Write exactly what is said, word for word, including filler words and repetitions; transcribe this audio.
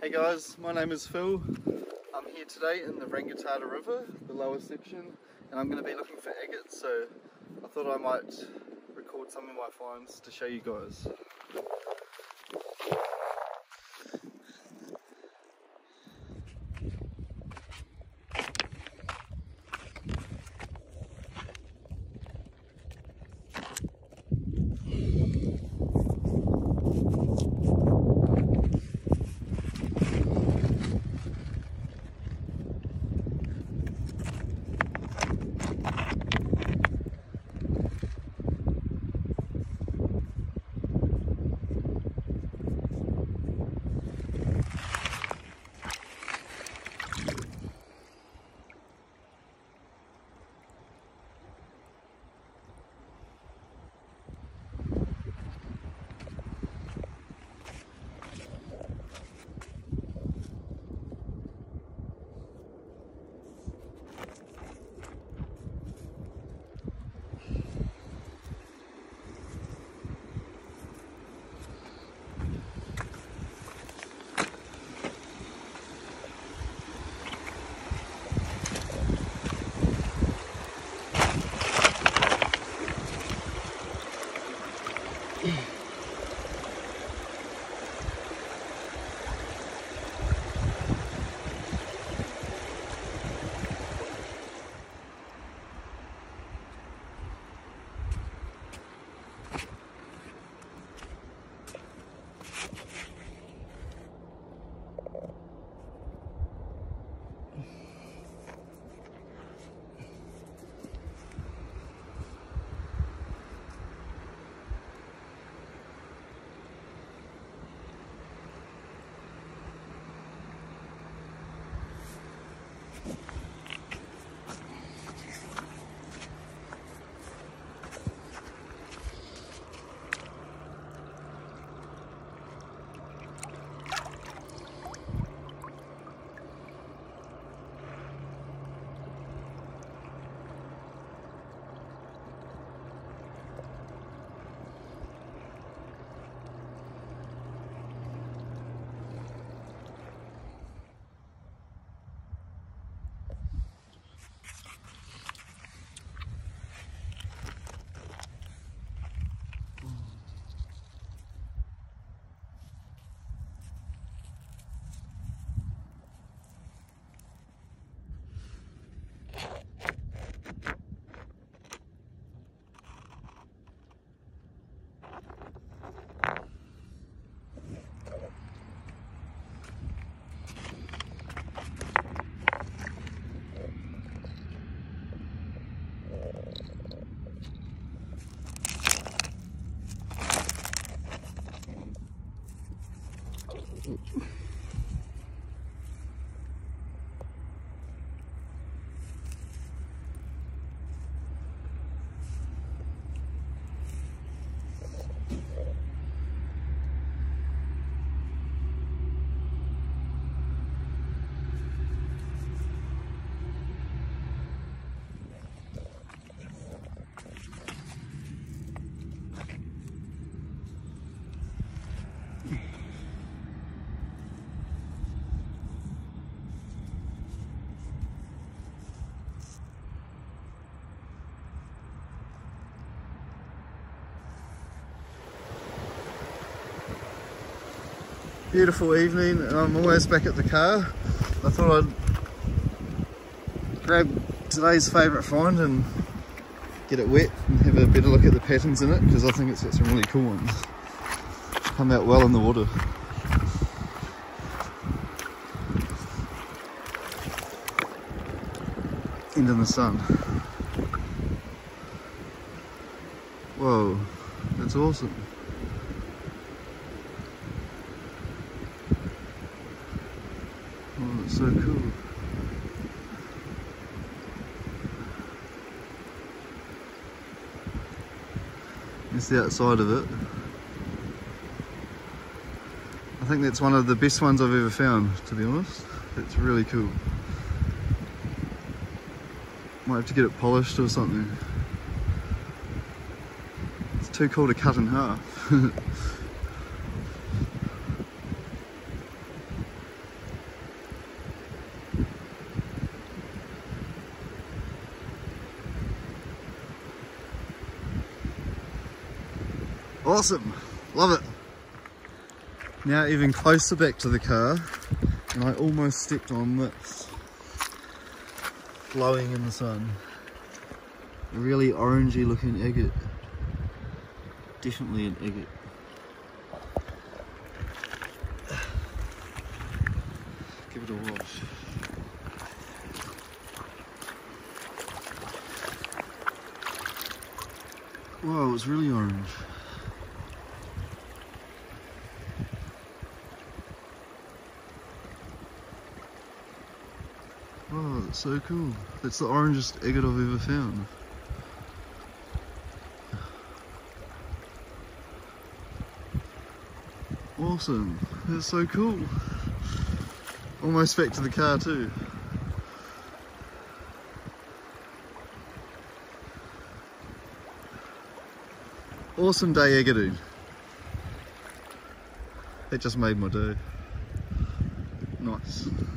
Hey guys, my name is Phil. I'm here today in the Rangitata River, the lower section, and I'm going to be looking for agates, so I thought I might record some of my finds to show you guys. Beautiful evening, and I'm almost back at the car. I thought I'd grab today's favourite find and get it wet and have a better look at the patterns in it, because I think it's got some really cool ones. Come out well in the water. And in the sun. Whoa, that's awesome. Oh, that's so cool. It's the outside of it. I think that's one of the best ones I've ever found, to be honest. It's really cool. Might have to get it polished or something. It's too cool to cut in half. Awesome, love it. Now even closer back to the car, and I almost stepped on this. Glowing in the sun. A really orangey looking agate. Definitely an agate. Give it a wash. Wow, it's really orange. Oh, that's so cool. That's the orangest agate I've ever found. Awesome. That's so cool. Almost back to the car too. Awesome day, Agadoon. That just made my day. Nice.